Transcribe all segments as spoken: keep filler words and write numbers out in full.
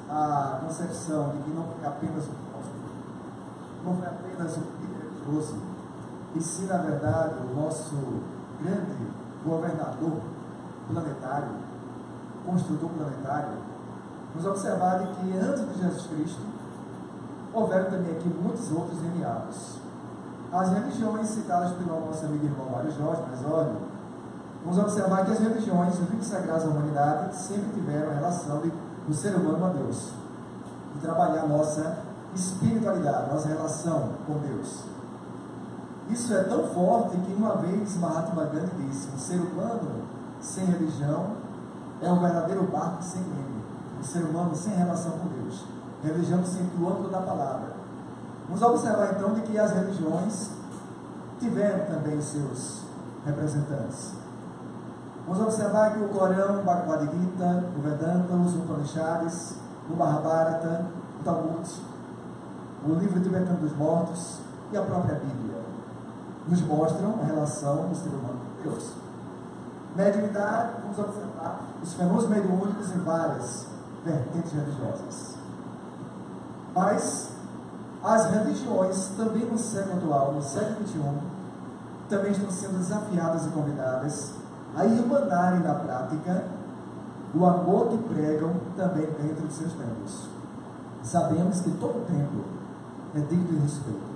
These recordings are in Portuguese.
a concepção de que não foi apenas o não foi apenas o religioso, e sim, na verdade, o nosso grande governador planetário, construtor planetário, nos observar de que antes de Jesus Cristo houveram também aqui muitos outros enviados. As religiões citadas pelo nosso amigo irmão Mário Jorge, mas olha, vamos observar que as religiões, os livros sagrados da humanidade, sempre tiveram a relação de, do ser humano a Deus, de trabalhar a nossa espiritualidade, nossa relação com Deus. Isso é tão forte que uma vez Mahatma Gandhi disse: o ser humano sem religião é um verdadeiro barco sem remo. O ser humano sem relação com Deus, religião sem o âmbito da palavra. Vamos observar então de que as religiões tiveram também seus representantes. Vamos observar que o Corão, o Bhagavad Gita, o Vedanta, os Upanishads, o Mahabharata, o Talmud, o livro tibetano dos mortos e a própria Bíblia nos mostram a relação do ser humano com Deus. Mediunidade, vamos observar os fenômenos mediúnicos em várias vertentes religiosas. Mas as religiões também no século atual, no século vinte e um, também estão sendo desafiadas e convidadas a irmanarem na prática o amor que pregam também dentro de seus templos. Sabemos que todo templo é digno de respeito.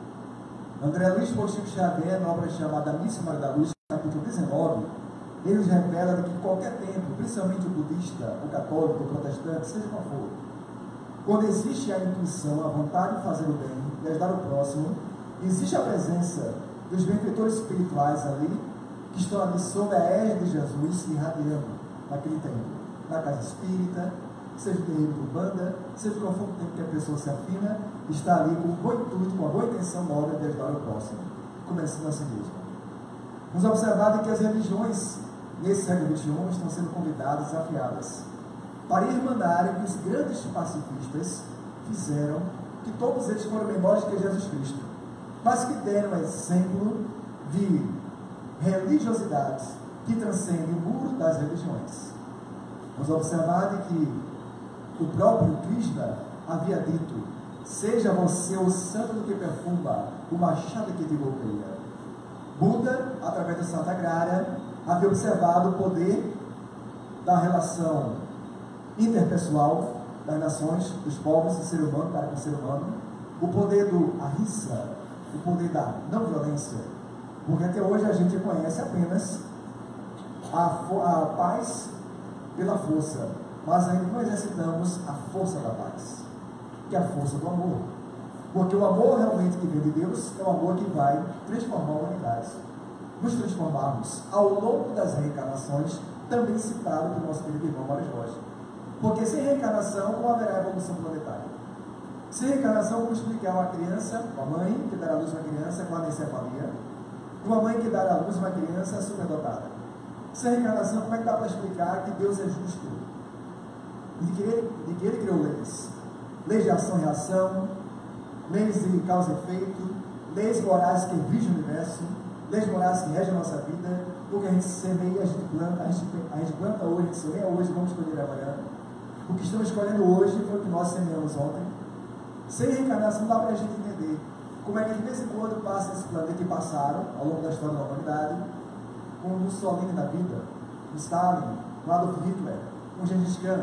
André Luiz Chico Xavier, na obra chamada Missa Maria da Luz, capítulo dezenove, ele nos revela que qualquer templo, principalmente o budista, o católico, o protestante, seja qual for, quando existe a intuição, a vontade de fazer o bem, de ajudar o próximo, existe a presença dos benfeitores espirituais ali, que estão ali sob a égide de Jesus, irradiando naquele templo, na casa espírita, seja de de banda, seja qual for o tempo que a pessoa se afina, está ali com um bom intuito, com a boa intenção nobre de ajudar o próximo, começando a si mesmo. Vamos observar que as religiões, nesse século vinte e um, estão sendo convidadas, desafiadas, para irmanarem que os grandes pacifistas fizeram, que todos eles foram menores que Jesus Cristo, mas que deram exemplo de religiosidade que transcende o muro das religiões. Vamos observar de que o próprio Krishna havia dito: seja você o santo do que perfuma, o machado que te golpeia. Buda, através da Santa Agrária, havia observado o poder da relação interpessoal das nações, dos povos, do ser humano para com o ser humano, o poder do ahimsa, o poder da não violência, porque até hoje a gente conhece apenas a, a paz pela força, mas ainda não exercitamos a força da paz, que é a força do amor, porque o amor realmente que vem de Deus é o amor que vai transformar a humanidade, nos transformarmos ao longo das reencarnações, também citado pelo nosso querido irmão Mário Jorge. Porque sem reencarnação não haverá evolução planetária. Sem reencarnação, como explicar uma criança, uma mãe que dará à luz uma criança com anencefalia, uma mãe que dará à luz uma criança superdotada. Sem reencarnação, como é que dá para explicar que Deus é justo? De que ele, de que ele criou leis. Leis de ação e reação, leis de causa e efeito, leis morais que vigem o universo, leis morais que regem a nossa vida, porque a gente semeia, a gente planta, a gente, a gente planta hoje, a gente semeia hoje, vamos escolher amanhã. O que estamos escolhendo hoje foi o que nós semeamos ontem. Sem reencarnação não dá para a gente entender como é que de vez em quando passa esse planeta que passaram ao longo da história da humanidade, como o Mussolini na vida, o Stalin, o Adolf Hitler, o Gengis Khan,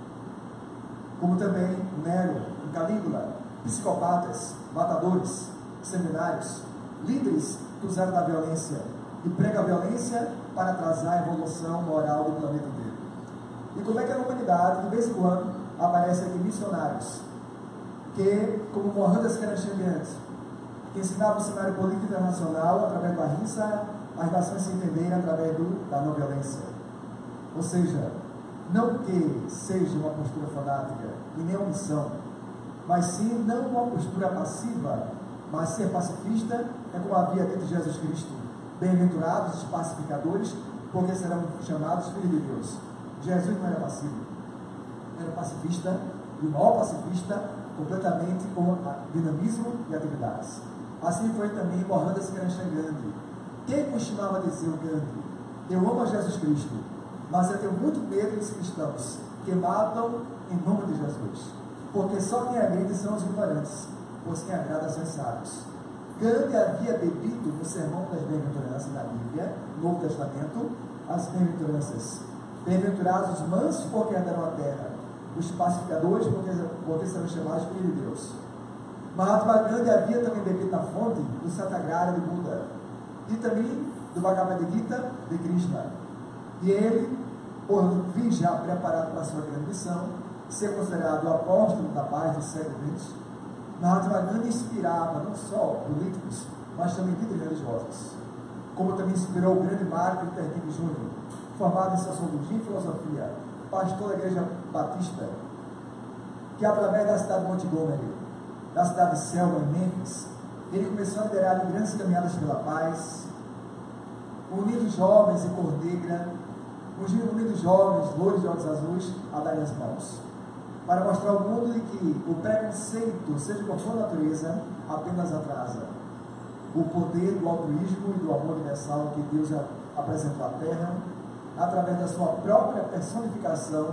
como também o Nero, o Calígula, psicopatas, matadores, seminários, líderes que usaram da violência e pregam a violência para atrasar a evolução moral do planeta inteiro. E como é que a humanidade, de vez em quando, aparece aqui missionários, que, como Mohandas Karacharian, que ensinava o cenário político internacional através da ahimsa, as nações se entenderem através do, da não violência. Ou seja, não que seja uma postura fanática e nem omissão, mas sim não uma postura passiva, mas ser pacifista é como havia dito Jesus Cristo: bem-aventurados os pacificadores, porque serão chamados filhos de Deus. Jesus não era passivo, era pacifista, e o maior pacifista, completamente com dinamismo e atividades. Assim foi também Mohandas Karacharian Gandhi. Quem costumava dizer o Gandhi: eu amo a Jesus Cristo, mas eu tenho muito medo dos cristãos que matam em nome de Jesus. Porque só quem agride são os ignorantes, pois quem agrada são os sábios. Gandhi havia bebido no sermão das bem-aventuranças da Bíblia, no Novo Testamento, as bem-aventuranças. Bem-aventurados os mansos, porque herdarão a terra. Os pacificadores, porque, porque serão chamados filhos de Deus. Mahatma Gandhi havia também bebido na fonte do Satyagraha de Buda e também do Bhagavad Gita de Krishna. E ele, por vir já preparado para a sua grande missão, ser considerado o apóstolo da paz do século vinte, Mahatma Gandhi inspirava não só políticos, mas também líderes religiosos, como também inspirou o grande Martin Luther King Júnior, formado em sociologia e filosofia, pastor da Igreja Batista, que através da cidade de Montgomery, da cidade de Selma, em Memphis, ele começou a liderar em grandes caminhadas pela paz, unindo jovens em cor negra, unindo jovens, loiros de olhos azuis, a darem as mãos, para mostrar ao mundo de que o preconceito, seja qual for a natureza, apenas atrasa o poder do altruísmo e do amor universal que Deus apresentou à Terra, através da sua própria personificação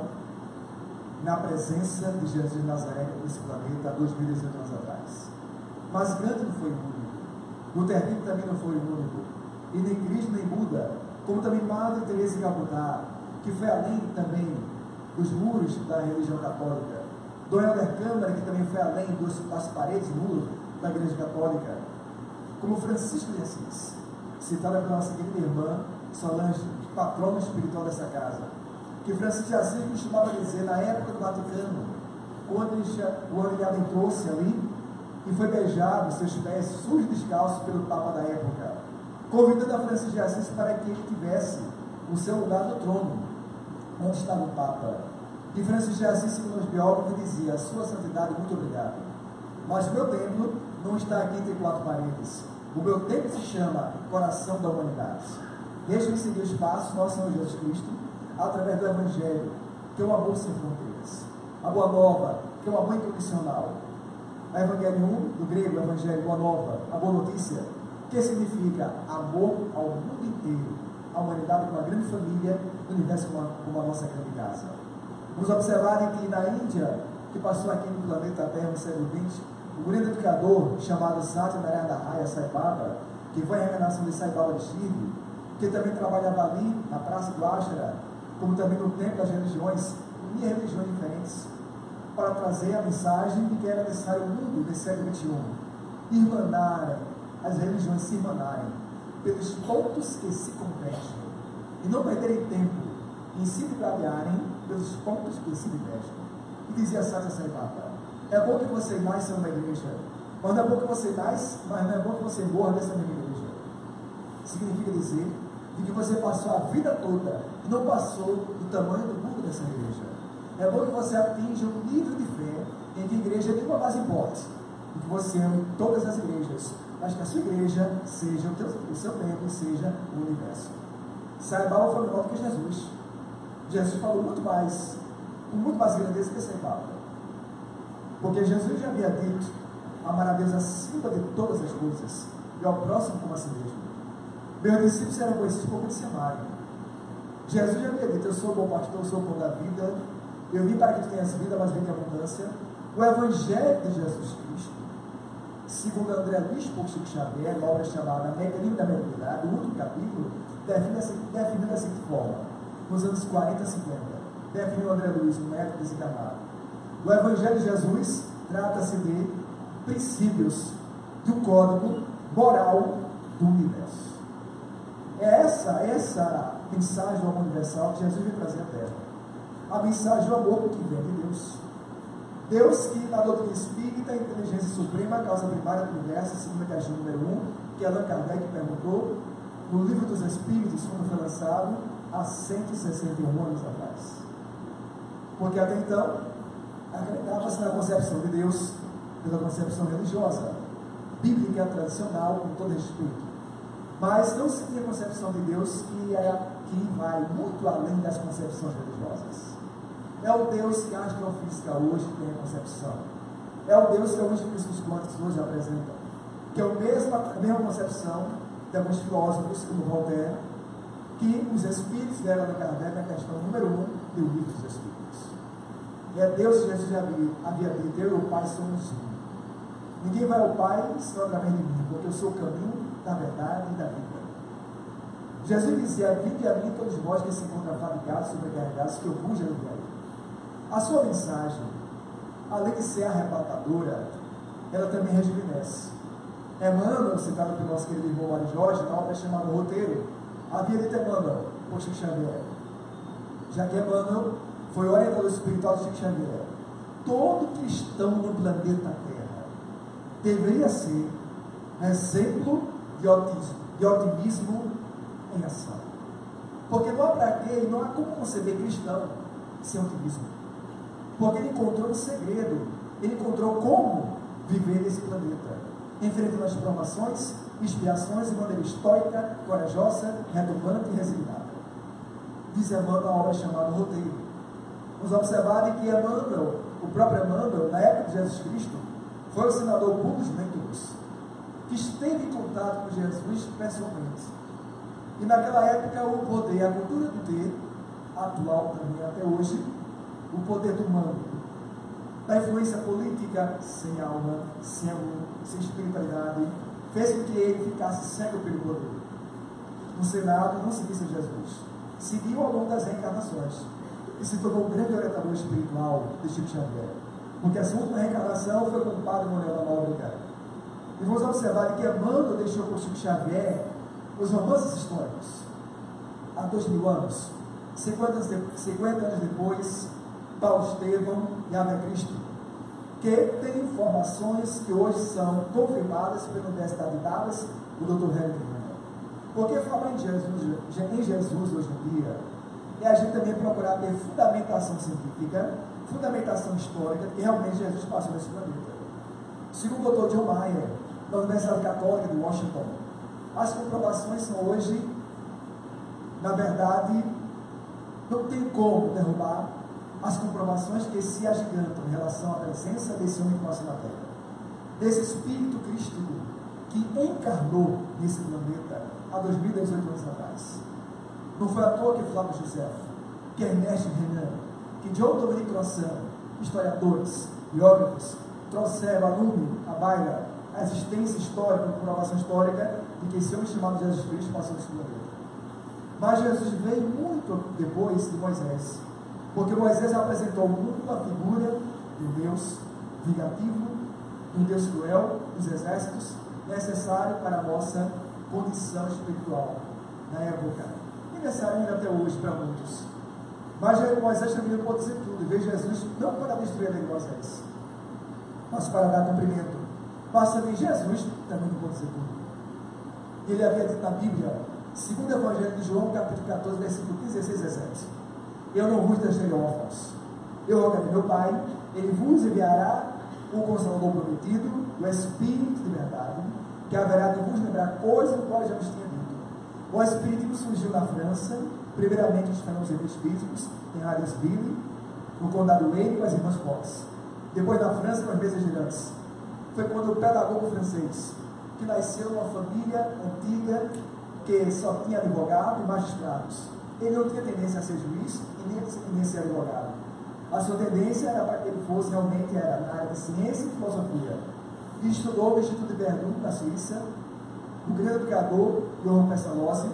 na presença de Jesus de Nazaré nesse planeta há dois mil e dezoito anos atrás. Mas Gandhi não foi o único, Luther King também não foi o único, e nem Cristo nem Buda, como também Madre Teresa de Calcutá, que foi além também dos muros da religião católica, Dom Helder Câmara, que também foi além dos, das paredes do muro da Igreja Católica, como Francisco de Assis, citada pela nossa querida irmã Solange, patrono espiritual dessa casa, que Francisco de Assis costumava dizer na época do Vaticano, quando ele, o ele adentrou-se ali e foi beijado seus pés sujos descalços pelo Papa da época, convidando a Francisco de Assis para que ele tivesse o seu lugar no trono, onde estava o Papa. E Francisco de Assis, segundo os biógrafos, dizia: Sua Santidade, muito obrigado, mas o meu templo não está aqui entre quatro paredes. O meu templo se chama Coração da Humanidade. Deixe-me seguir os passos do nosso Senhor Jesus Cristo, através do Evangelho, que é o amor sem fronteiras. A Boa Nova, que é o amor incondicional. A Evangelium, do grego, Evangelho, Boa Nova, a Boa Notícia, que significa amor ao mundo inteiro, a humanidade como uma grande família, o universo como a, como a nossa grande casa. Vamos observar que na Índia, que passou aqui no planeta Terra no século vinte, o grande educador chamado Satyanarayana Sai Baba, que foi a reencarnação de Sai Baba de Shirdi, que também trabalhava ali na Praça do Ashra, como também no Templo das Religiões, unia religiões diferentes, para trazer a mensagem de que era necessário o mundo do século vinte e um irmanarem, as religiões se irmanarem pelos pontos que se convergem, e não perderem tempo em se gladiarem pelos pontos que se divergem. E dizia Satya Sai Baba: é bom que você nasça numa igreja, mas não é bom que você nasça, mas não é bom que você morra nessa mesma igreja. Significa dizer de que você passou a vida toda e não passou do tamanho do mundo dessa igreja. É bom que você atinja um nível de fé em que a igreja nenhuma mais importe, e que você ame todas as igrejas, mas que a sua igreja seja o, teu, o seu templo, seja o universo. Sai Baba foi menor do que Jesus. Jesus falou muito mais, com muito mais grandeza que Sai Baba. Porque Jesus já havia dito: amar a Deus acima de todas as coisas e ao próximo como a si mesmo. Meus discípulos serão conhecidos por se amarem. Jesus já havia dito: eu sou o bom pastor, eu sou o pão da vida, eu vim para que tu tenhas vida, mas vim em abundância. O Evangelho de Jesus Cristo, segundo André Luiz por Chico Xavier, uma obra chamada Mecanismo da Mediunidade, o último capítulo, define definiu da seguinte forma, nos anos quarenta e cinquenta, definiu André Luiz, um médico desencarnado: o Evangelho de Jesus trata-se de princípios do código moral do universo. É essa, essa mensagem do amor universal que Jesus veio trazer à Terra. A mensagem do amor que vem de Deus. Deus que, na doutrina espírita, a inteligência suprema, a causa primária do universo, segundo a questão número um, que Allan Kardec perguntou, no Livro dos Espíritos, quando foi lançado, há cento e sessenta e um anos atrás. Porque até então, acreditava-se na concepção de Deus pela concepção religiosa, bíblica, tradicional, com todo respeito. Mas não se tinha concepção de Deus que, é, que vai muito além das concepções religiosas. É o Deus que a astrofísica hoje tem a concepção. É o Deus que alguns físicos quânticos hoje apresentam. Que é a mesma, a mesma concepção de alguns filósofos, como Voltaire, que os espíritos deram a Kardec a questão número um do Livro dos Espíritos. É Deus que Jesus havia, havia dito, eu e o Pai somos um. Ninguém vai ao Pai senão através de mim, porque eu sou o caminho da verdade e da vida. Jesus dizia, vinde a mim todos vós que se encontram fatigados, sobrecarregados, que eu vos aliviarei. A sua mensagem, além de ser arrebatadora, ela também rejuvenesce. Emmanuel, citado pelo nosso querido irmão Mário Jorge, na obra chamada Roteiro, havia dito Emmanuel, por Chico Xavier, já que Emmanuel foi o orientador espiritual de Chico Xavier. Todo cristão no planeta Terra deveria ser exemplo de otimismo, de otimismo em ação. Porque não há para quê, não há como conceber cristão sem otimismo. Porque ele encontrou um segredo, ele encontrou como viver nesse planeta, enfrentando as provações, expiações de maneira estoica, corajosa, retumbante e resignada. Diz Emmanuel a obra chamada Roteiro. Vamos observar que Emmanuel, o próprio Emmanuel, na época de Jesus Cristo, foi o senador Publius Lentulus, que esteve em contato com Jesus pessoalmente. E naquela época o poder, a cultura do ter, atual também até hoje, o poder do mando, da influência política sem alma, sem amor, sem espiritualidade, fez com que ele ficasse cego pelo poder. No Senado não seguisse Jesus, seguiu ao longo das reencarnações e se tornou um grande orientador espiritual de Chico Xavier, porque a sua última reencarnação foi com o Padre Manuel da Nóbrega. E vamos observar que Emmanuel deixou por Chico Xavier os romances históricos há dois mil anos, cinquenta anos, de, cinquenta anos depois, Paulo Estevão e Ave Cristo, que tem informações que hoje são confirmadas pela Universidade de Dallas, o doutor Hélio. Porque falar em Jesus, em Jesus hoje em dia, é a gente também procurar ter fundamentação científica, fundamentação histórica, que realmente Jesus passou nesse planeta. Segundo o doutor John Mayer, da Universidade Católica de Washington, as comprovações são hoje, na verdade, não tem como derrubar as comprovações que se agigantam em relação à presença desse homem que nasceu na Terra, desse espírito crístico que encarnou nesse planeta há dois mil e dezoito anos atrás. Não foi à toa que Flávio José, que Ernesto Renan, que John Dominique Crossan, historiadores, biógrafos, trouxeram a lume, a baila, a existência histórica, a comprovação histórica de que esse homem chamado Jesus Cristo passou nesse planeta. Mas Jesus veio muito depois de Moisés, porque Moisés apresentou ao mundo a figura de um Deus vingativo, de um Deus cruel, dos exércitos, necessário para a nossa condição espiritual na época, e necessário ainda até hoje para muitos. Mas Moisés também não pode dizer tudo, e veio Jesus não para destruir a lei de Moisés, mas para dar cumprimento. Mas também Jesus também não pode dizer tudo. Ele havia dito na Bíblia, segundo o Evangelho de João, capítulo quatorze, versículo quinze, dezesseis e dezessete, eu não vos deixarei órfãos, eu rogarei meu Pai, ele vos enviará o Consolador prometido, o Espírito de verdade, que haverá de vos lembrar coisas do qual já vos tinha dito. O Espiritismo surgiu na França, primeiramente os fenômenos físicos, em Aresville, no condado Wayne, com as irmãs Fox. Depois na França, com as mesas girantes. Foi quando o pedagogo francês, que nasceu numa família antiga, que só tinha advogado e magistrados. Ele não tinha tendência a ser juiz e nem tinha tendência a ser advogado. A sua tendência era para que ele fosse realmente era na área de ciência e filosofia. E estudou no Instituto de Verdun, na Suíça, o grande educador Johann Pestalozzi,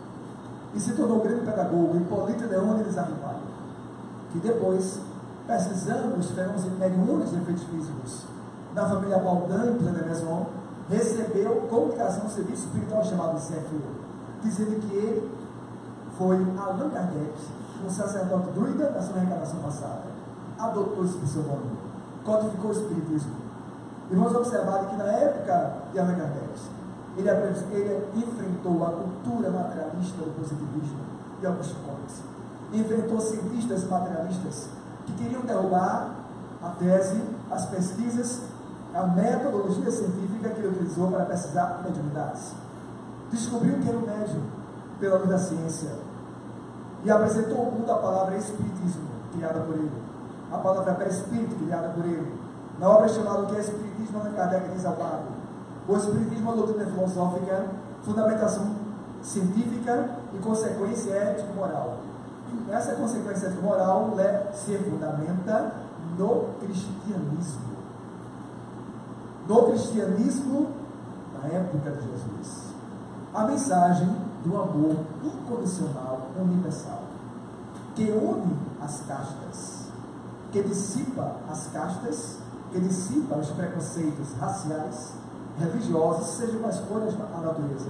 e se tornou grande pedagogo Hipólito Leone de Zarrivaio, que depois, pesquisando os fenômenos mediúnicos de efeitos físicos na família Baudin e Plein-Maison, recebeu comunicação no serviço espiritual chamado C F E, dizendo que ele foi Allan Kardec, um sacerdote druida na sua reencarnação passada, adotou esse pseudônimo, codificou o espiritismo. E vamos observar que na época de Allan Kardec, ele, ele enfrentou a cultura materialista do positivismo de Auguste Comte, enfrentou cientistas materialistas que queriam derrubar a tese, as pesquisas, a metodologia científica que ele utilizou para pesquisar mediunidades. Descobriu que era um médium pela luz da ciência e apresentou ao mundo a palavra espiritismo, criada por ele, a palavra perispírito, criada por ele, na obra chamada O que é Espiritismo, Allan Kardec diz ao lado. O Espiritismo é uma doutrina filosófica, fundamentação científica e consequência ético-moral. Essa consequência ético-moral se fundamenta no cristianismo. No cristianismo, na época de Jesus. A mensagem do amor incondicional, universal, que une as castas, que dissipa as castas, que dissipa os preconceitos raciais, religiosos, seja quais forem a natureza,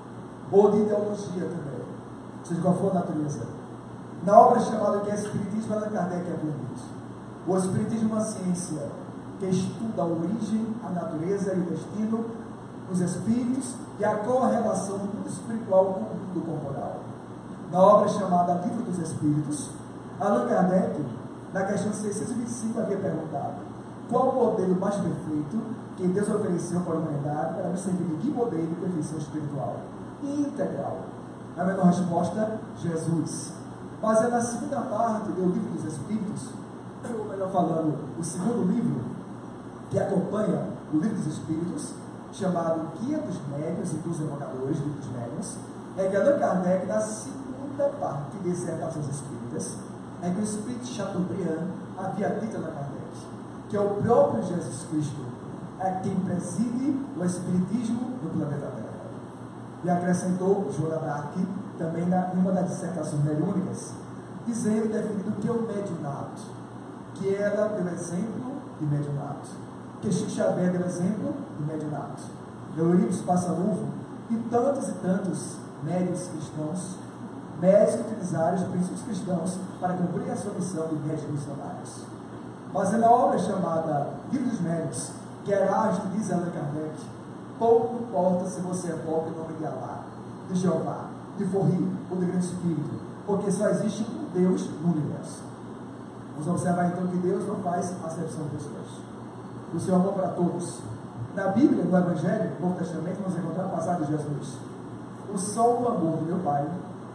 ou de ideologia também, seja qual for a natureza. Na obra chamada que é Espiritismo, Allan Kardec é bonito. O Espiritismo é uma ciência que estuda a origem, a natureza e o destino dos espíritos e a correlação do mundo espiritual com o mundo corporal. Na obra chamada Livro dos Espíritos, Allan Kardec, na questão seiscentos e vinte e cinco, havia perguntado: qual o modelo mais perfeito que Deus ofereceu para a humanidade para nos servir de que modelo de perfeição espiritual e integral? A menor resposta: Jesus. Mas é na segunda parte do Livro dos Espíritos, ou melhor falando, o segundo livro que acompanha o Livro dos Espíritos, chamado Guia dos Médiuns e dos Evocadores, Livro dos Médiuns, é que Allan Kardec, na segunda parte de Dissertações Espíritas, é que o Espírito Chateaubriand havia dito a Allan Kardec que é o próprio Jesus Cristo é quem preside o Espiritismo no planeta Terra. E acrescentou Joana d'Arc também na, em uma das dissertações mediúnicas, dizendo, definindo que é o mediunato, que ela deu exemplo de mediunato, que Chico Xavier deu exemplo de mediunato, Eurípides Passanufo e tantos e tantos médiuns cristãos, médiuns que utilizaram os princípios cristãos para cumprir a sua missão de médiuns missionários. Mas é na obra chamada Livro dos Médiuns que Erasto diz a Allan Kardec: pouco importa se você é pobre em nome de Alá, de Jeová, de Forri ou do Grande Espírito, porque só existe um Deus no universo. Vamos observar então que Deus não faz acepção de pessoas. O seu amor para todos. Na Bíblia, no Evangelho, no Novo Testamento, vamos encontrar a passagem de Jesus: o sol do amor do meu Pai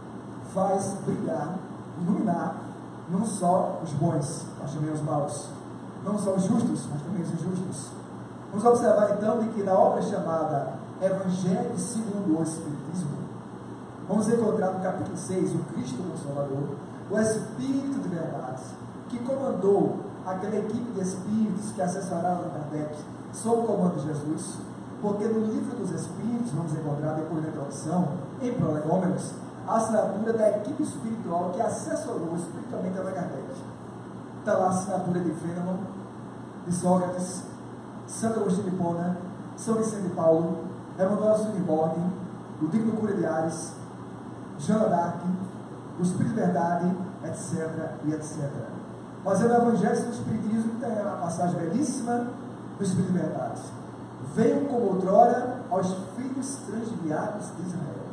faz brilhar, iluminar, não só os bons, mas também os maus, não só os justos, mas também os injustos. Vamos observar então de que na obra chamada Evangelho segundo o Espiritismo, vamos encontrar no capítulo seis, o Cristo Consolador, o Espírito de verdade, que comandou aquela equipe de espíritos que assessoraram Allan Kardec sob o comando de Jesus, porque no Livro dos Espíritos vamos encontrar, depois da introdução, em prolegômenos, a assinatura da equipe espiritual que assessorou espiritualmente Allan Kardec. Está lá a assinatura de Fênelon, de Sócrates, Santo Agostinho de Hipona, São Vicente de Paulo, Emmanuel Swedenborg, o Digno Cura de Ares, Joana d'Arc, o Espírito de Verdade, etc, e etcétera. Mas é no Evangelho do Espiritismo que tem a passagem belíssima do Espírito de Verdade: veio como outrora aos filhos transviados de Israel.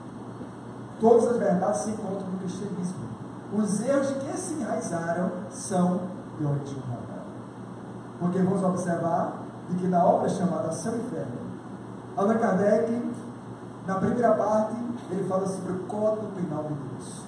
Todas as verdades se encontram no cristianismo. Os erros que se enraizaram são de origem humana. Porque vamos observar de que na obra chamada Céu e Inferno, Allan Kardec, na primeira parte, ele fala sobre o Código Penal de Deus.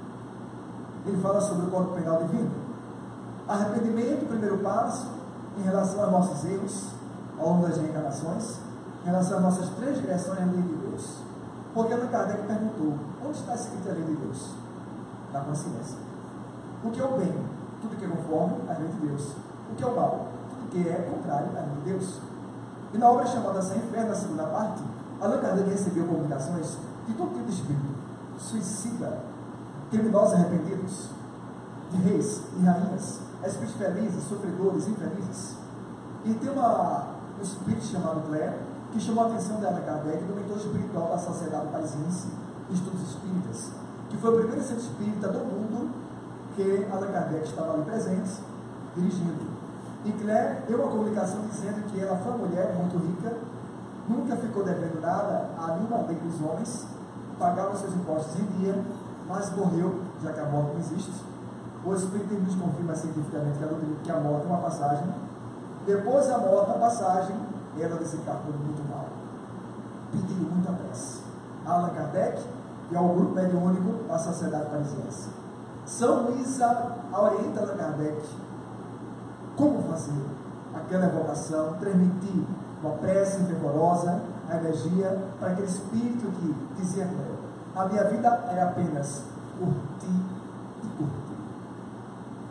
Ele fala sobre o Código Penal divino. Arrependimento, o primeiro passo, em relação aos nossos erros, ao longo das reencarnações, em relação às nossas transgressões à lei de Deus. Porque Allan Kardec perguntou: onde está escrita a lei de Deus? Na consciência. O que é o bem? Tudo que é conforme à lei de Deus. O que é o mal? Tudo que é contrário à lei de Deus. E na obra chamada Céu e Inferno, na segunda parte, Allan Kardec recebeu comunicações de todo tipo de espírito: suicida, criminosos arrependidos, de reis e rainhas, espíritos felizes, sofredores, infelizes. E tem uma, um espírito chamado Claire, que chamou a atenção de Allan Kardec, do mentor espiritual da Sociedade Parisiense de Estudos Espíritas, que foi o primeiro centro espírita do mundo que Allan Kardec estava ali presente, dirigindo. E Claire deu uma comunicação dizendo que ela foi uma mulher muito rica, nunca ficou devendo nada a nenhuma lei dos homens, pagava seus impostos em dia, mas morreu, já que a morte não existe. O Espiritismo nos confirma cientificamente que a morte é uma passagem. Depois da morte, a passagem, ela desencarnou muito mal, pedindo muita prece a Allan Kardec e ao grupo mediúnico da Sociedade Parisiense. São Luís orienta Allan Kardec como fazer aquela evocação, transmitir uma prece fervorosa, a energia, para aquele espírito que dizia para ela: a minha vida é apenas curtir e curtir.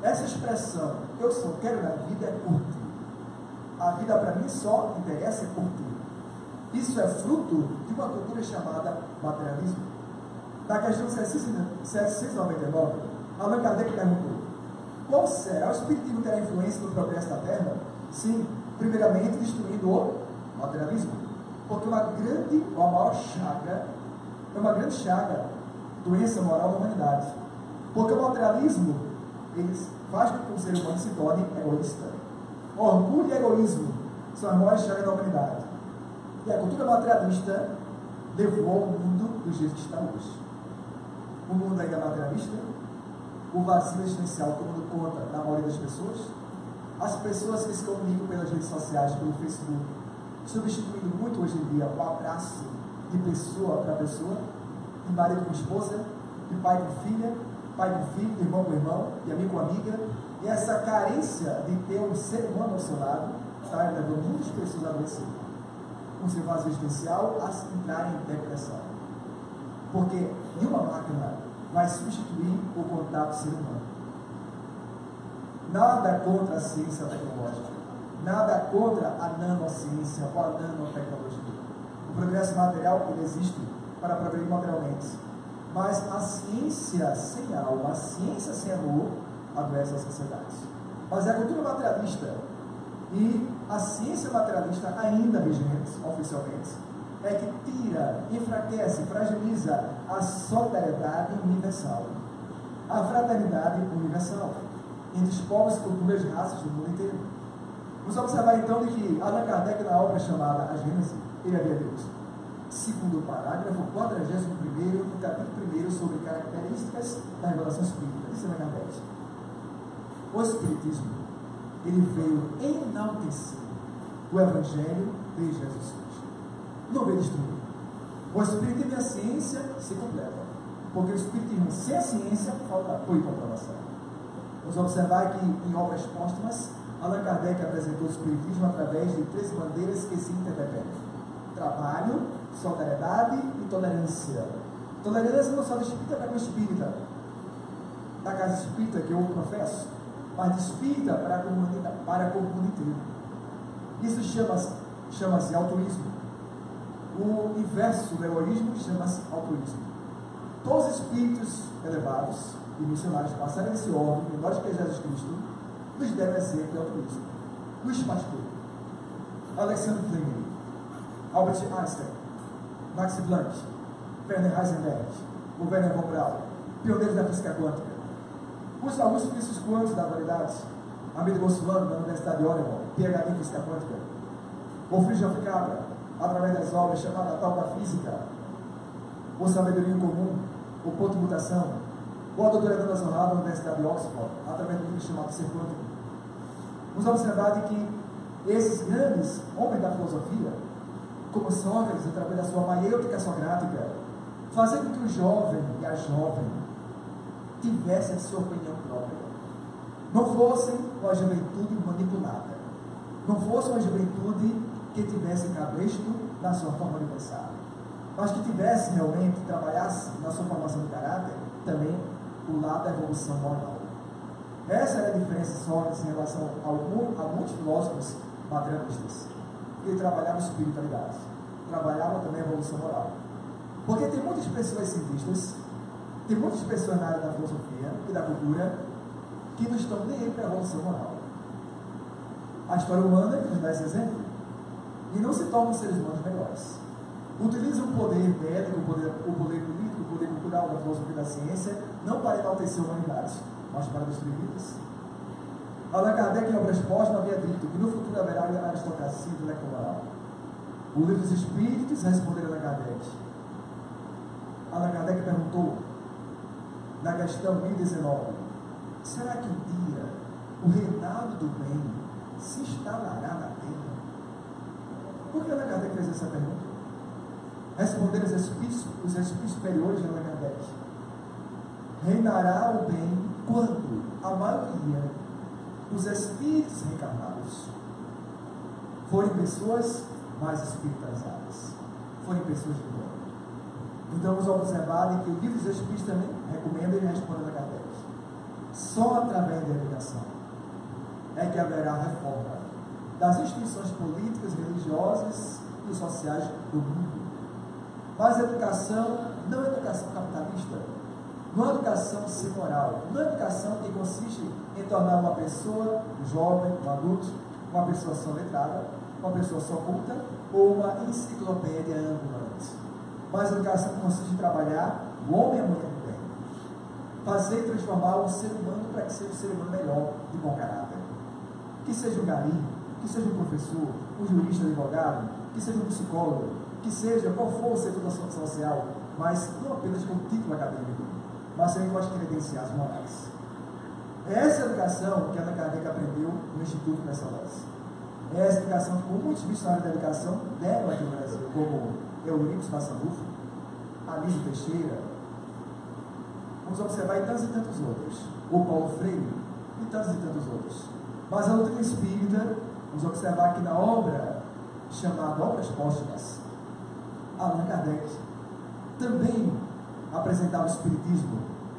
essa expressão, eu só quero na vida, é curtir. A vida para mim só interessa é curtir. Isso é fruto de uma cultura chamada materialismo. Na questão setecentos e noventa e nove, Allan Kardec perguntou: qual será? O espiritismo terá influência no progresso da Terra? Sim, primeiramente destruindo o materialismo. Porque uma grande, ou a maior chaga, é uma grande chaga, doença moral da humanidade. Porque o materialismo, ele faz com que o ser humano se torne egoísta. Orgulho e egoísmo são as maiores chagas da humanidade. E a cultura materialista levou o mundo do jeito que está hoje. O mundo ainda é materialista, o vazio existencial tomando conta da maioria das pessoas, as pessoas que se comunicam pelas redes sociais, pelo Facebook, substituindo muito hoje em dia o abraço de pessoa para pessoa, de marido com esposa, de pai com filha, pai com filho, de irmão com irmão, de amigo com amiga, e essa carência de ter um ser humano ao seu lado está levando muitas pessoas a adoecer, com seu vazio existencial, a se entrarem em depressão. Porque nenhuma máquina vai substituir o contato ser humano. Nada contra a ciência tecnológica, nada contra a nanociência ou a nanotecnologia. O progresso material, ele existe para progredir materialmente. Mas a ciência sem alma, a ciência sem amor, adoece a sociedade. Mas é a cultura materialista e a ciência materialista ainda vigente, oficialmente, é que tira, enfraquece, fragiliza a solidariedade universal, a fraternidade universal, entre os povos, culturas e raças do mundo inteiro. Vamos observar então de que Allan Kardec, na obra chamada A Gênese, ele havia dito, segundo o parágrafo quadragésimo primeiro, do capítulo primeiro, sobre características da revelação espírita. Disse Allan Kardec: o Espiritismo, ele veio enaltecer o Evangelho de Jesus Cristo. Não veio destruir. O Espiritismo e a ciência se completam. Porque o Espiritismo sem a ciência falta apoio e comprovação. Vamos observar que em obras póstumas, Allan Kardec apresentou o Espiritismo através de três bandeiras que se interrepetem: trabalho, solidariedade e tolerância. Tolerância não só de espírita para com espírita, da casa espírita que eu professo, mas de espírita para a comunidade, para o mundo inteiro. Isso chama-se chama-se altruísmo. O inverso do egoísmo chama-se altruísmo. Todos os espíritos elevados e missionários que passaram esse ordem, menores que Jesus Cristo, nos devem exemplo de altruísmo. Luís Pasteur, Alexander Fleming, Albert Einstein, Max Planck, Werner Heisenberg, o Werner von Braun, pioneiros da física quântica, os Augusto físicos quânticos da atualidade, Hamid Boltzmann, da Universidade de Oregon, P H D em física quântica, o Friedrich Cabra, através das obras chamadas Tal da Física, o Sabedoria em Comum, o Ponto de Mutação, ou a doutora Dana Zonada, da Universidade de Oxford, através do livro chamado Ser Quântico. Vamos observar de que esses grandes homens da filosofia, como Sócrates, através da sua maiêutica socrática, fazendo que o jovem e a jovem tivessem sua opinião própria, não fossem uma juventude manipulada, não fosse uma juventude que tivesse cabresto na sua forma de pensar, mas que tivesse realmente, trabalhasse na sua formação de caráter, também o lado da evolução moral. Essa era a diferença de Sócrates em relação ao, a muitos filósofos materialistas. Ele trabalhava espiritualidade, trabalhava também a evolução moral. Porque tem muitas pessoas cientistas, tem muitas pessoas na área da filosofia e da cultura que não estão nem aí para a evolução moral. A história humana nos dá esse exemplo. E não se tornam seres humanos melhores. Utilizam o poder médico, o poder, o poder político, o poder cultural da filosofia e da ciência, não para enaltecer a humanidade, mas para destruir vidas. Allan Kardec, em obras póstumas, havia dito que no futuro haverá a aristocracia intelectual. O livro dos Espíritos responderam a Allan Kardec. Allan Kardec perguntou, na questão mil e dezenove, será que um dia o reinado do bem se instalará na Terra? Por que Allan Kardec fez essa pergunta? Responderam os espíritos, os espíritos superiores de Allan Kardec. Reinará o bem quando a maioria dos espíritos reencarnados forem pessoas mais espiritualizadas, forem pessoas de bem. Então vamos observar que o livro dos Espíritos também recomenda e responde a Kardec Só através da educação é que haverá reforma das instituições políticas, religiosas e sociais do mundo. Mas a educação não é educação capitalista, não é educação sem moral, não é educação que consiste em tornar uma pessoa, um jovem, um adulto, uma pessoa só letrada, uma pessoa só culta ou uma enciclopédia ambulante. Mas a educação consiste em trabalhar o homem e a mulher do bem, fazer e transformar o ser humano para que seja um ser humano melhor, de bom caráter. Que seja um gari, que seja um professor, um jurista, um advogado, que seja um psicólogo, que seja qual for o setor da social, mas não apenas com título acadêmico, mas também com as credenciais morais. É essa educação que Allan Kardec aprendeu no Instituto Pessoense. É essa educação que muitos missionários da educação deram aqui no Brasil, como Euripides Massarufi, Anísio Teixeira. Vamos observar e tantos e tantos outros. O Paulo Freire e tantos e tantos outros. Mas a doutrina espírita, vamos observar que na obra chamada Obras Póstumas, Allan Kardec também apresentava o espiritismo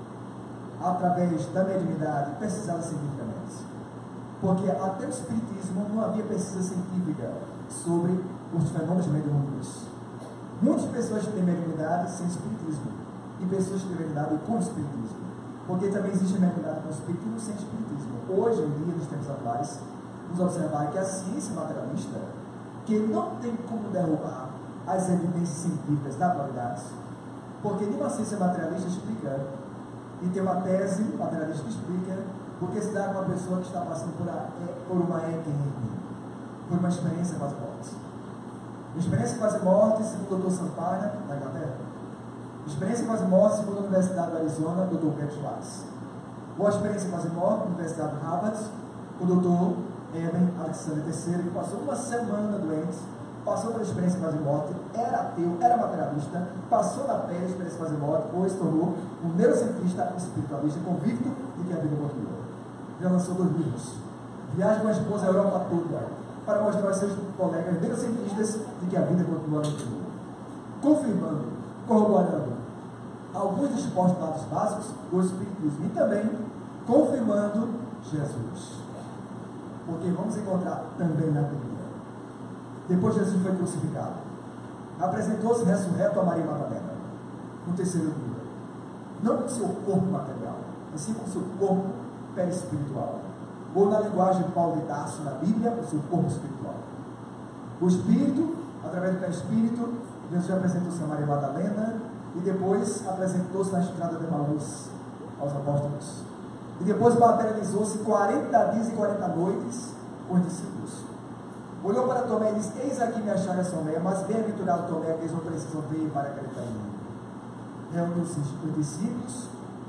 através da mediunidade pesquisada cientificamente. Porque até o espiritismo não havia pesquisa científica sobre os fenômenos mediúnicos. Muitas pessoas têm mediunidade sem espiritismo e pessoas têm mediunidade com espiritismo. Porque também existe mediunidade com espiritismo sem espiritismo. Hoje em dia, nos tempos atuais, vamos observar que a ciência materialista, que não tem como derrubar as evidências científicas da atualidade, porque nenhuma ciência materialista explica, e tem uma tese materialista que explica, porque se dá com uma pessoa que está passando por, a, por uma E Q M, por uma experiência quase morte. Experiência quase morte, segundo o doutor Sampaio, na Inglaterra. Experiência quase morte, segundo a Universidade do Arizona, doutor Greg Schwartz. Ou a experiência quase morte, na Universidade de Harvard, o doutor Eben Alexander terceiro, que passou uma semana doente, passou pela experiência quase morte, era ateu, era materialista, passou na pele a experiência quase morte, hoje se tornou um neurocientista espiritualista convicto de que a vida continua. Já lançou dois livros. Viagem com a esposa à Europa toda, para mostrar aos seus colegas neurocientistas de que a vida continua no mundo. Confirmando, corroborando alguns dos postulados básicos do espiritismo e também confirmando Jesus. Porque vamos encontrar também na Bíblia. Depois Jesus foi crucificado, apresentou-se ressurreto a Maria Madalena, no terceiro dia, não com seu corpo material, mas sim com seu corpo perispiritual, ou na linguagem de Paulo de Tarso na Bíblia, com seu corpo espiritual. O Espírito, através do perispírito, Jesus apresentou-se a Maria Madalena e depois apresentou-se na estrada de Emaús aos apóstolos. E depois materializou-se quarenta dias e quarenta noites com os discípulos. Olhou para Tomé e disse: eis aqui minha chaga Tomé, mas bem-aventurado Tomé, que eles não precisam ver para acreditar em mim. Reuniu-se os discípulos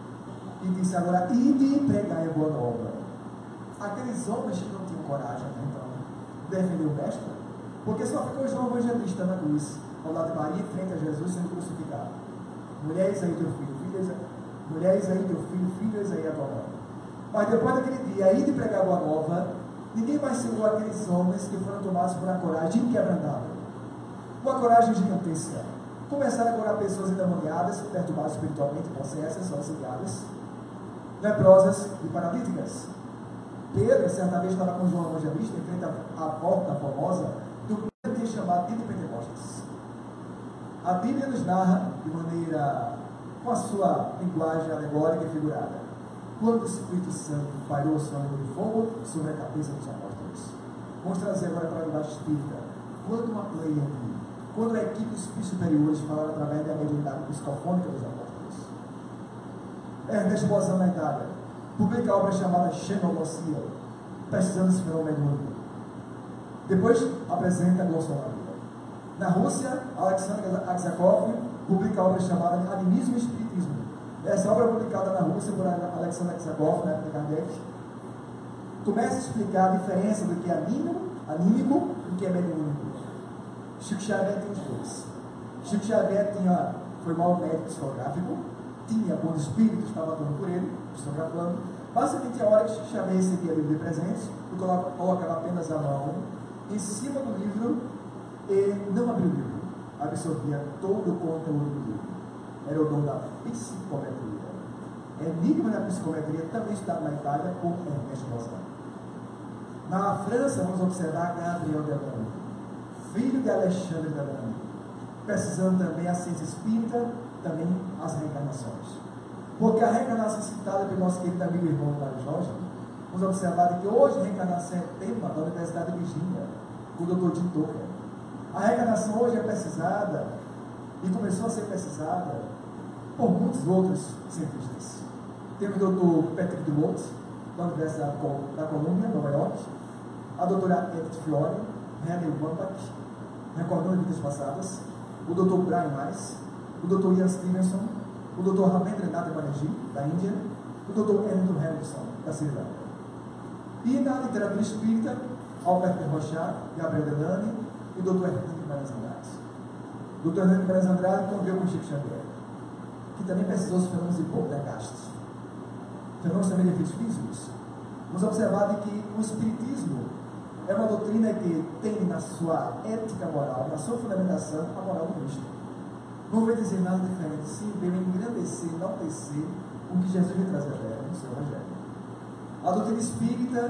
e disse: agora, ide e pregai a boa nova. Aqueles homens que não tinham coragem, então, defender o mestre, porque só ficou João Evangelista na cruz, ao lado de Maria, frente a Jesus, sendo crucificado. Mulheres aí teu filho, filhas, mulheres aí teu filho, filhas aí a tua mãe. Mas depois daquele dia, ide pregar a boa nova, ninguém mais segurou aqueles homens que foram tomados por uma coragem inquebrantável, uma coragem gigantesca. Começaram a curar pessoas endemoniadas, perturbadas espiritualmente, possessas, auxiliadas, leprosas e paralíticas. Pedro, certa vez, estava com João Evangelista em frente à porta famosa do que ele tinha chamado de Pentecostes. A Bíblia nos narra de maneira, com a sua linguagem alegórica e figurada, quando o Espírito Santo pairou sua língua de fogo sobre a cabeça dos apóstolos. Vamos trazer agora para a linguagem espírita. Quando uma Pleiade, quando a equipe dos espíritos superiores falaram através da mediunidade psicofônica dos apóstolos. Ernesto Bozan, na Itália, publica a obra chamada Xenoglosia, pesquisando esse fenômeno mediúnico. Depois apresenta a glossolamia. Na Rússia, Alexander Aksakov publica a obra chamada Animismo e Espiritismo. Essa obra publicada na Rússia por Alexander Aksakov, na época de Kardec, começa a explicar a diferença do que é anímico, anímico e do que é mediúnico. Chico Xavier tem os dois. Chico Xavier tinha, foi mau médico psicográfico, tinha bons espíritos, estava atuando por ele, psicografando. Basicamente, a hora que Chico Xavier recebia a Bíblia de presente, ele colocava apenas a mão em cima do livro e não abriu o livro, absorvia todo o conteúdo do livro. Era o dom da psicometria. Enigma da Psicometria, também estudado na Itália por Ernesto Rosado. Na França, vamos observar Gabriel Delano, filho de Alexandre Delano, precisando também a ciência espírita, também as reencarnações. Porque a reencarnação citada pelo nosso querido amigo e irmão Mário Jorge, vamos observar que hoje a reencarnação é tema da Universidade de Virgínia, com o doutor Jim Tucker. A reencarnação hoje é precisada, e começou a ser precisada, por muitos outros cientistas. Temos o doutor Patrick Dumont, da Universidade da Colômbia, Nova York, a doutora Edith Fiore, René Wambach, recordando vidas passadas, o doutor Brian Weiss, o doutor Ian Stevenson, o doutor Ravendranath Banerjee, da Índia, o doutor Andrew Harrison, da Sri Lanka. E na literatura espírita, Albert Rochat, Gabriel Delane e o doutor Hernando Guimarães Andrade. O doutor Hernando Guimarães Andrade conviveu com Chico Xavier, que também pesquisou os fenômenos de poltergeist, fenômenos também de efeitos físicos. Vamos observar de que o espiritismo é uma doutrina que tem na sua ética moral, na sua fundamentação, a moral do Cristo. Não veio dizer nada diferente, sim, veio engrandecer, enaltecer o que Jesus lhe trazia no seu Evangelho. A doutrina espírita,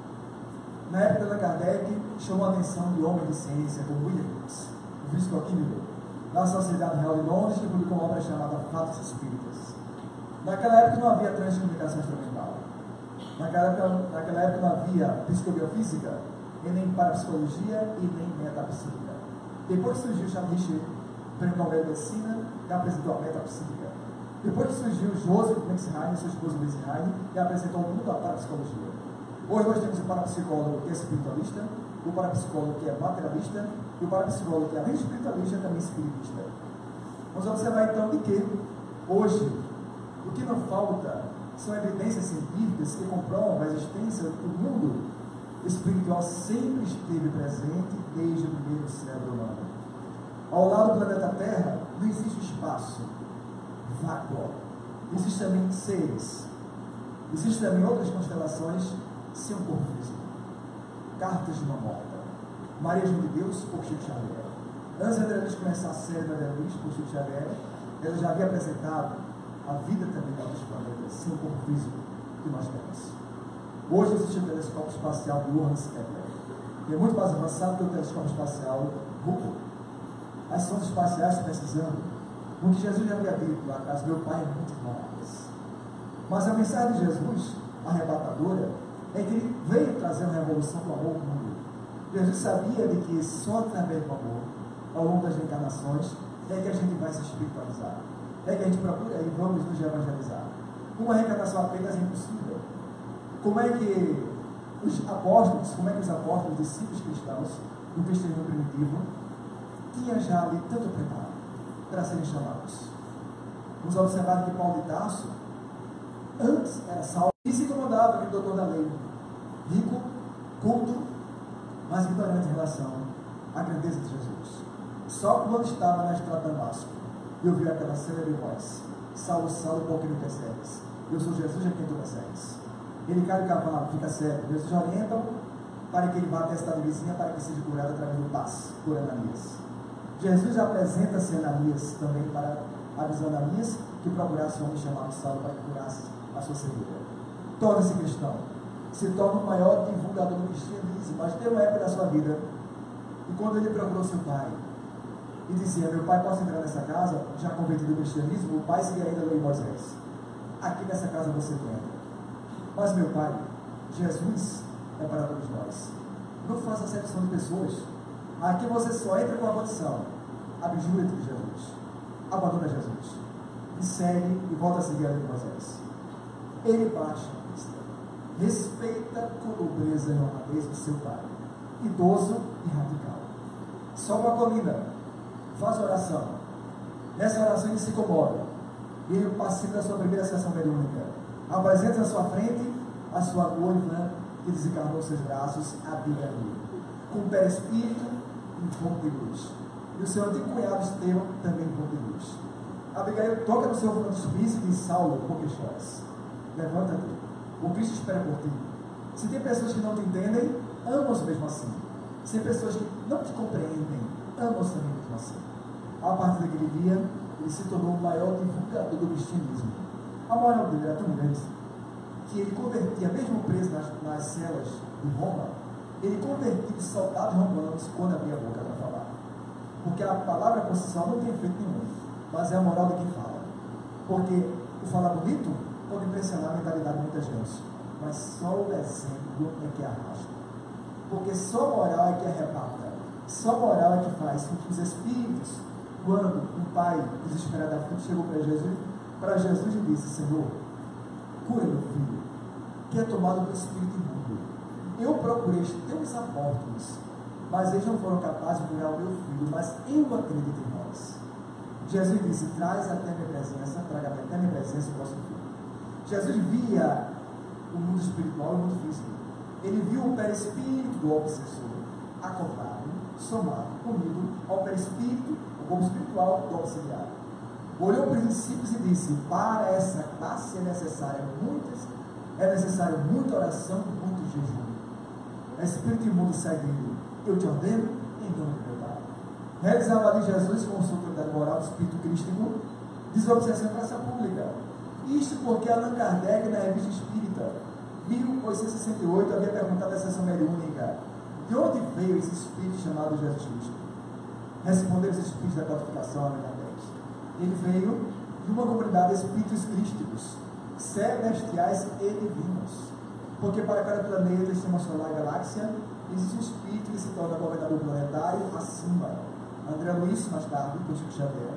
na época de Kardec, chamou a atenção de homens de ciência como William Crookes, o físico-químico, da Sociedade Real de Londres, que publicou uma obra chamada Fatos Espíritas. Naquela época não havia transcomunicação instrumental. Naquela época, naquela época não havia psicobiofísica, e nem parapsicologia e nem metapsíquica. Depois surgiu Charles Richer, prêmio Nobel de Medicina, que apresentou a metapsíquica. Depois surgiu Joseph Mexheim, sua esposa Mexheim, que apresentou o mundo da parapsicologia. Hoje nós temos o parapsicólogo que é espiritualista, o parapsicólogo que é materialista, e o parapsicólogo que, além de espiritualista, é também espiritista. Vamos observar então de que, hoje, o que não falta são evidências científicas que comprovam a existência do mundo espiritual sempre esteve presente desde o primeiro cérebro humano. Ao lado do planeta Terra não existe espaço, vácuo. Existem também seres. Existem também outras constelações sem um corpo físico. Cartas de uma morta. Maria João de Deus, por Chico Xavier. Antes de André Luiz começar a série da André Luiz, por Chico Xavier, ela já havia apresentado a vida também de outros planetas, sem o corpo físico que nós temos. Hoje existe o telescópio espacial de Johannes Kepler, que é muito mais avançado que o telescópio espacial Hubble. As sondas espaciais estão precisando, o que Jesus já havia dito lá atrás, meu Pai é muito mais. Mas a mensagem de Jesus, arrebatadora, é que ele veio trazer uma revolução do amor no mundo. Jesus sabia de que só através do amor, ao longo das encarnações, é que a gente vai se espiritualizar. É que a gente procura e vamos nos evangelizar. Uma reencarnação apenas é impossível. Como é que os apóstolos, como é que os apóstolos, os discípulos cristãos, do cristianismo primitivo, tinham já ali tanto preparo para serem chamados? Vamos observar que Paulo de Tarso, antes era Saulo, e se incomodava com o doutor da lei, rico, culto, mas ignorante em relação à grandeza de Jesus. Só quando estava na estrada de Damasco, e ouviu aquela célebre voz: Saulo, Saulo, por que me persegues? Eu sou Jesus a quem tu persegues. Ele cai do cavalo, fica cego. Jesus orienta para que ele vá até a cidade vizinha para que seja curado através do passe por Ananias. Jesus apresenta-se a Ananias também para avisar Ananias que procurasse um homem chamado Saulo para que curasse a sua cegueira. Torna-se cristão, se torna o maior divulgador do cristianismo, mas tem uma época da sua vida, e quando ele procurou seu pai, e dizia: meu pai, posso entrar nessa casa? Já convertido ao cristianismo, o pai seguia ainda lei de Moisés. Aqui nessa casa você entra. Mas meu pai, Jesus é para todos nós. Não faça acepção de pessoas. Aqui você só entra com a condição: abjura de Jesus, abandona Jesus, e segue e volta a seguir a lei de Moisés. Ele baixa a vista, respeita com nobreza e honradez o seu pai, idoso e radical. Sobe uma colina, faz oração. Nessa oração ele se comove. Ele participa da sua primeira sessão mediúnica. Apresenta na sua frente a sua noiva que desencarnou seus braços, Abigail, com perispírito em fonte de luz. E o seu antigo cunhado Estevão também em fonte de luz. Abigail toca no seu frontispício e diz: Saulo, por que choras? Levanta-te, o Cristo espera por ti. Se tem pessoas que não te entendem, ama-os mesmo assim. Se tem pessoas que não te compreendem, ama-os também mesmo assim. A partir daquele dia, ele se tornou o maior divulgador do cristianismo. A moral dele era tão grande que ele convertia, mesmo preso nas, nas celas de Roma, ele convertia os soldados romanos quando abria a boca para falar. Porque a palavra por si só não tem efeito nenhum, mas é a moral de quem fala. Porque o falar bonito pode impressionar a mentalidade de muita gente, mas só o exemplo é que arrasta. Porque só a moral é que arrebata, só a moral é que faz com que os espíritos, quando um pai desesperado aflito chegou para Jesus, para Jesus e disse: Senhor, cura meu filho, que é tomado pelo espírito imundo. Eu procurei os teus apóstolos, mas eles não foram capazes de curar o meu filho, mas eu acredito em nós. Jesus disse: traz até a minha presença, traga até a minha presença o vosso filho. Jesus via o mundo espiritual e o mundo físico. Ele viu o perispírito do obsessor acoplado, somado, unido ao perispírito, o corpo espiritual do auxiliar. Olhou para os discípulos e disse: para essa classe é necessária muitas, é necessário muita oração e muito jejum. Espírito imundo seguindo, eu te ordeno em nome de meu Pai. Realizava ali Jesus com sua autoridade moral do Espírito Crístico, desobsessão em praça pública. Isto porque Allan Kardec, na Revista Espírita, mil oitocentos e sessenta e oito, havia perguntado à sessão mediúnica: de onde veio esse Espírito chamado Jesus Cristo? Responderam os Espíritos da Codificação, Allan Kardec: ele veio de uma comunidade de Espíritos Crísticos, celestiais e divinos. Porque para cada planeta, sistema solar e galáxia, existe um espírito que se torna governador planetário acima. André Luiz, mais tarde, por Chico Xavier,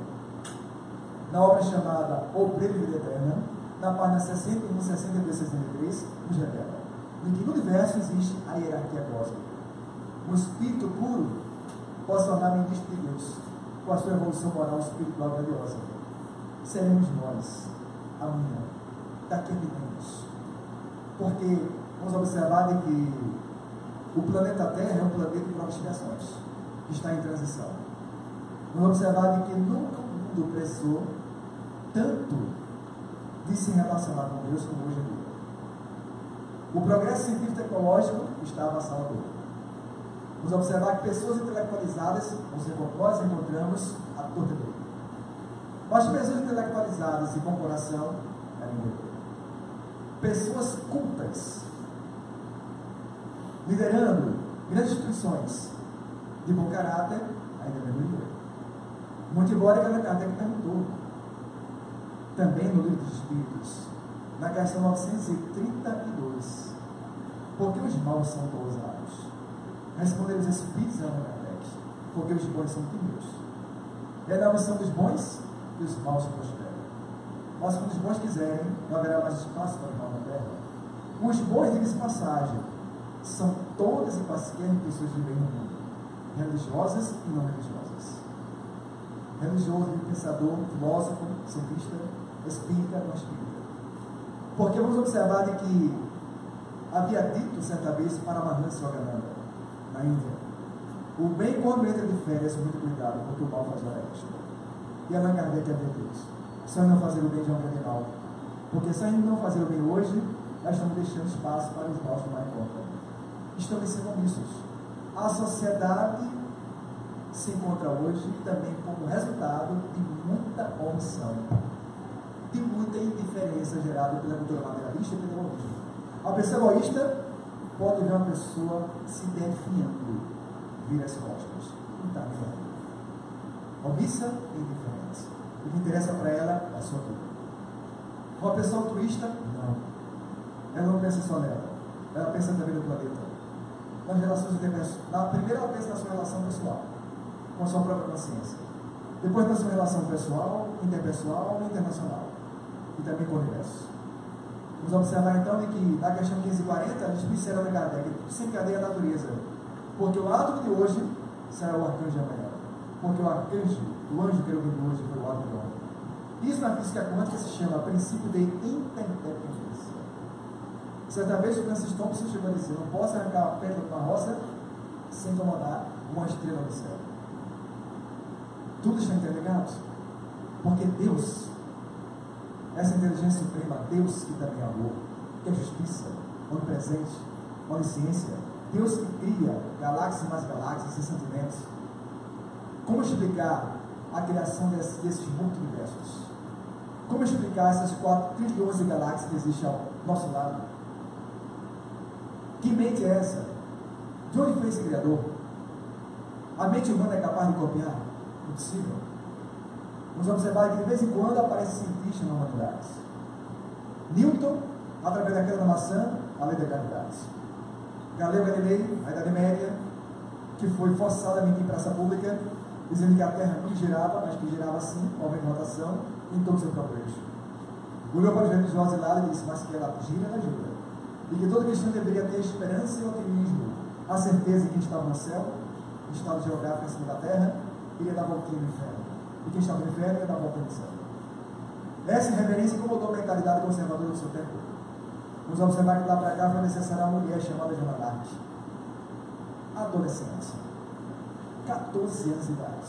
na obra chamada O Brilho de Vida Eterna, na página sessenta e um, sessenta e dois, sessenta e três, nos revela em que no universo existe a hierarquia cósmica. Um espírito puro pode tornar ministro de Deus, com a sua evolução moral espiritual grandiosa. Seremos nós, a minha, daqui a milênios. Porque vamos observar de que o planeta Terra é um planeta de provas e expiações, que está em transição. Vamos observar de que nunca o mundo precisou tanto de se relacionar com Deus como hoje em dia. O progresso científico e tecnológico está avassalador. Vamos observar que pessoas intelectualizadas, nós encontramos a torta dele. Mas pessoas intelectualizadas e com coração, é ninguém. Pessoas cultas, liderando grandes instituições de bom caráter, ainda não lidou. Muito embora que Allan Kardec perguntou, também no Livro dos Espíritos, na questão novecentos e trinta e dois, por que os maus são causados? Responderam os Espíritos a Allan Kardec: porque os bons são tímidos. É na missão dos bons que os maus prosperam. Mas quando os bons quiserem, não haverá mais espaço para o mal na terra. Os bons, diga-se passagem, são todas e quaisquer pessoas que vivem no mundo, religiosas e não religiosas. Religioso, pensador, filósofo, cientista, espírita, não espírita. Porque vamos observar de que havia dito certa vez para Mahansa Yogananda, na Índia: o bem, quando entra de férias, muito cuidado, porque o mal faz hora extra. E Allan Kardec havia dito: se não fazer o bem já é um grande mal. Porque se a gente não fazer o bem hoje, nós estamos deixando espaço para os maus tomarem conta. Estamos sendo omissos. A sociedade se encontra hoje também como resultado de muita omissão, de muita indiferença gerada pela cultura materialista e pelo egoísmo. A pessoa egoísta pode ver uma pessoa se definhando, vira as costas, não está nem aí. Omissa e indiferença. O que interessa para ela é a sua vida. Uma pessoa altruísta, não. Ela não pensa só nela. Ela pensa também no planeta. Nas relações interpessoais. Na primeira, ela pensa na sua relação pessoal, com a sua própria consciência. Depois na sua relação pessoal, interpessoal e internacional. E também com o universo. Vamos observar então de que na questão quinhentos e quarenta, a gente observa na Kardec, sem cadeia a natureza. Porque o átomo de hoje será o arcanjo de amanhã. Porque o arcanjo, o anjo que eu vi hoje foi o átomo de ontem. Isso na física quântica se chama princípio de interdependência. Certa vez o Francis Thompson chegou a dizer: não posso arrancar a pedra de uma roça sem incomodar uma estrela do céu. Tudo está interligado. Porque Deus, essa inteligência suprema, Deus que também é amor, que é justiça, onipresente, onisciência, Deus que cria galáxias mais galáxias e sentimentos. Como explicar a criação desses, desses multiversos? Como explicar essas quatro trilhões de galáxias que existem ao nosso lado? Que mente é essa? De onde foi esse Criador? A mente humana é capaz de copiar? Impossível. Vamos observar que de vez em quando aparece cientista na humanidade. Newton, através da queda da maçã, a lei da gravidade. Galileu Galilei, a Idade Média, que foi forçado a mentir em praça pública, dizendo que a Terra não girava, mas que girava sim, movendo de rotação, em todo o seu próprio eixo. Olhou para os religiosos lá e disse, mas que ela gira, ela gira. E que todo cristão deveria ter esperança e otimismo, a certeza de que estava no céu, no estado geográfico acima da Terra, iria dar voltinha no inferno. E quem estava no inferno ia dar voltinha no céu. Essa reverência incomodou a mentalidade conservadora do seu tempo. Vamos observar que lá para cá foi necessária uma mulher chamada Joana d'Arc, adolescente, catorze anos de idade,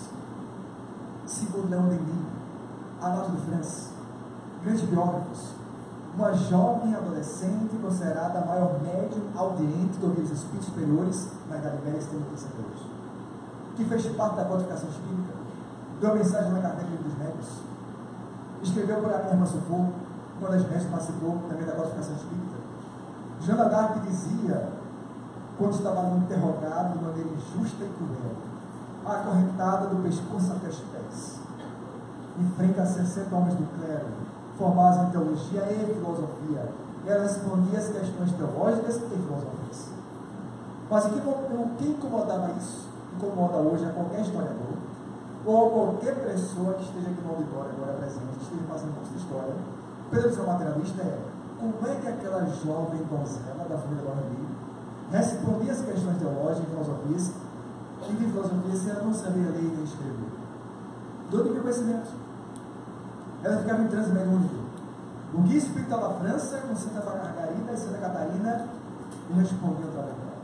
segundo Leon Denis, Anatole de France, grandes biógrafos, uma jovem adolescente considerada a maior médium audiente do dos espíritos superiores na Idade Média e notícia até hoje, que fez parte da codificação espírita, deu a mensagem na carteira dos médios, escreveu por a irmã Suffolk, uma das médias participou também da codificação espírita. Joana d'Arc dizia, quando estava interrogado de maneira injusta e cruel, acorrentada do pescoço até os pés, em frente a sessenta homens do clero, formados em teologia e filosofia, ela respondia as questões teológicas e filosóficas. Mas o que, o que incomodava isso? Incomoda hoje a qualquer historiador, ou a qualquer pessoa que esteja aqui no auditório agora presente, que esteja fazendo curso de história, pela visão materialista, é como é que aquela jovem donzela da família do Rabi respondia as questões teológicas e filosofias, e de filosofia se ela não sabia ler nem escrever. De onde veio o conhecimento? Ela ficava em transe mediúnico. O guia espiritual da França, com Santa Margarida e Santa Catarina, e respondia através dela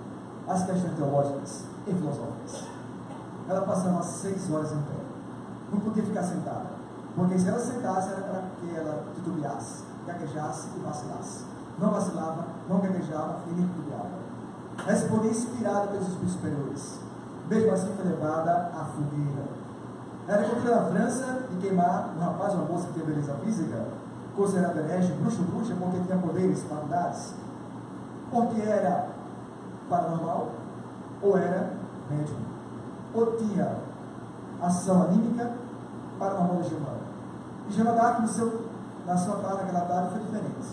as questões teológicas e filosóficas. Ela passava seis horas em pé. Não podia ficar sentada, porque se ela sentasse era para que ela titubeasse, gaguejasse e vacilasse. Não vacilava, não gaguejava e nem titubeava. Respondia inspirada pelos espíritos superiores. Mesmo assim foi levada à fogueira. Era cultura da França de queimar um rapaz ou uma moça que tinha beleza física, considerado herege, bruxo bruxa, porque tinha poderes, faculdades, porque era paranormal ou era médium, ou tinha ação anímica paranormal de humana. E Joana d'Arc, no seu, na sua tarde, naquela tarde, foi diferente.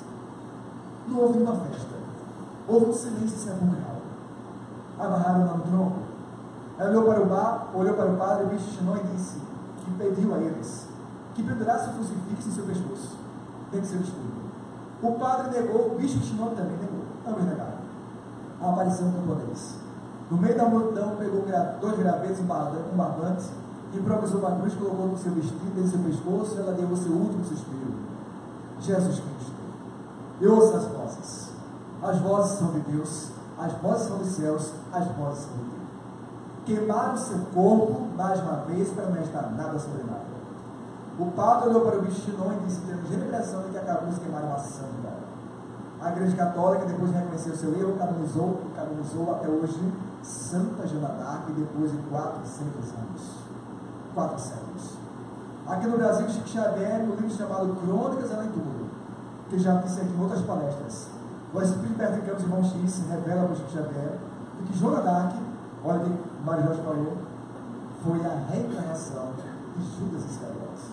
Não houve uma festa, houve um silêncio sepulcral. Amarraram-na no tronco. Ela olhou para o bar, olhou para o padre, o bicho chinou e disse, que pediu a eles que pendurasse o crucifixo em seu pescoço, dentro do seu escudo. O padre negou, o bicho chinou também negou, ambos negaram. A aparição do poderes. No meio da multidão, pegou dois gravetos, um barbante, improvisou uma cruz, colocou no seu vestido, dentro do seu pescoço, e ela deu o seu último suspiro. Jesus Cristo. E ouça as vozes. As vozes são de Deus, as vozes são dos céus, as vozes são de Deus. Queimaram seu corpo mais uma vez para não restar nada sobre nada. O padre olhou para o bicho chinon e disse: temos a impressão de que acabou de queimar uma santa. A Igreja Católica, depois de reconhecer o seu erro, canonizou, canonizou até hoje Santa Joana d'Arc, depois de quatrocentos anos. Quatro séculos. Aqui no Brasil, Chico Xavier, no livro chamado Crônicas da Leitura, que já disse aqui em outras palestras, o Espírito Perfeito de Irmão X revela para o Chico Xavier que Joana d'Arc, olha o que Mário Jorge falou, foi a reencarnação de Judas Iscariotes.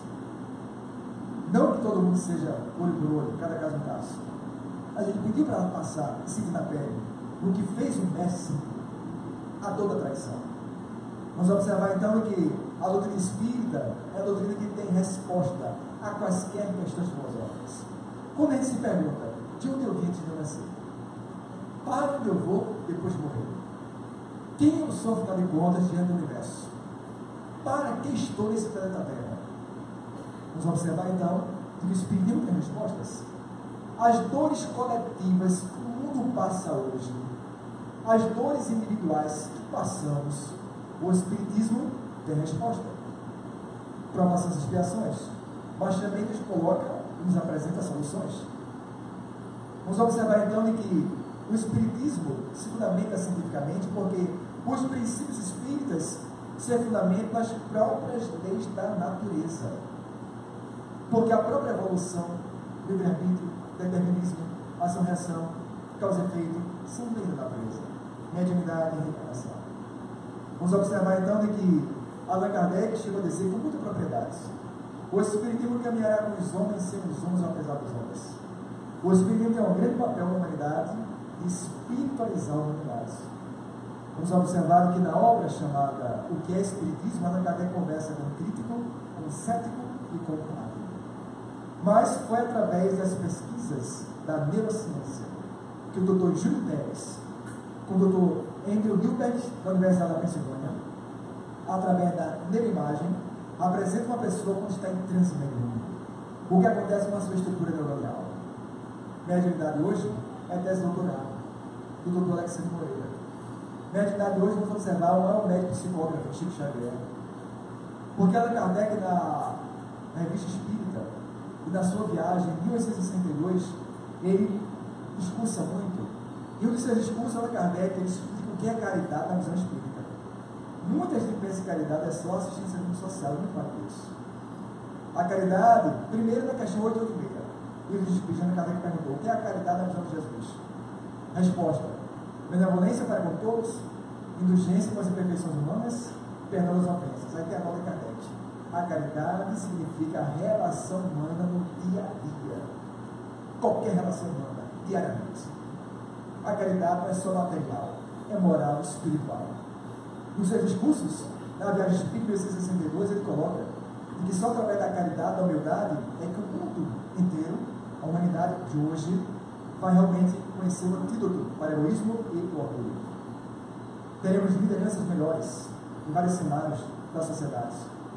Não que todo mundo seja olho por olho, cada caso um caso. A gente pediu para ela passar e sentir na pele o que fez o mestre, a dor da traição. Vamos observar então que a doutrina espírita é a doutrina que tem resposta a quaisquer questões filosóficas. Quando a gente se pergunta, de onde eu vim antes de eu nascer? Para onde eu vou depois de morrer? Quem eu sou, afinal de contas, diante do universo? Para que estou nesse planeta Terra? Vamos observar então que o Espiritismo tem respostas. As dores coletivas que o mundo passa hoje, as dores individuais que passamos, o Espiritismo tem resposta. Provações e expiações, mas também nos coloca e nos apresenta soluções. Vamos observar então de que o Espiritismo se fundamenta cientificamente porque os princípios espíritas se fundamentam nas próprias leis da natureza. Porque a própria evolução, livre-arbítrio, determinismo, ação-reação, causa-efeito, são leis da natureza, mediunidade e reencarnação. Vamos observar então de que Allan Kardec chegou a dizer com muita propriedade: o Espiritismo caminhará com os homens sem os homens, apesar dos homens. O Espiritismo tem um grande papel na humanidade de espiritualizar a humanidade. Vamos observar que na obra chamada O que é Espiritismo, Allan Kardec conversa com o crítico, com o cético e com o fanático. Mas foi através das pesquisas da neurociência que o doutor Júlio Teres, com o doutor Andrew Gilbert, da Universidade da Pensilvânia, através da neuroimagem, apresenta uma pessoa quando está em transe mediúnico. O que acontece com a sua estrutura neuronial. Mediunidade hoje é tese doutorado do doutor Alexandre Moreira. Mediunidade hoje, vamos observar, o maior médico psicógrafo, Chico Xavier. Porque Allan Kardec, na Revista Espírita, e na sua viagem, em mil oitocentos e sessenta e dois, ele discursa muito. E um dos seus discursos, Allan Kardec, ele explica o que é caridade na visão espírita. Muita gente pensa que caridade é só assistência social, muito mais que isso. A caridade, primeiro na questão oitocentos e oitenta e seis, o livro de Espírito, Allan Kardec perguntou: o que é a caridade na visão de Jesus? Resposta: benevolência para com todos, indulgência com as imperfeições humanas, perdão das ofensas. Aí tem a volta de Kardec. A caridade significa a relação humana no dia a dia. Qualquer relação humana, diariamente. A caridade não é só material, é moral e espiritual. Nos seus discursos, na Viagem Espírita mil oitocentos e sessenta e dois, ele coloca que só através da caridade, da humildade, é que o mundo inteiro, a humanidade de hoje, vai realmente conhecer o antídoto para o egoísmo e o orgulho. Teremos lideranças melhores em vários cenários da sociedade.